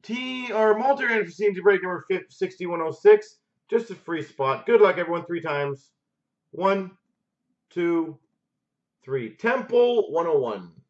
Multi Random for C&C break number 6106. Just a free spot. Good luck, everyone. 3 times. 1, 2, 3. Temple 101.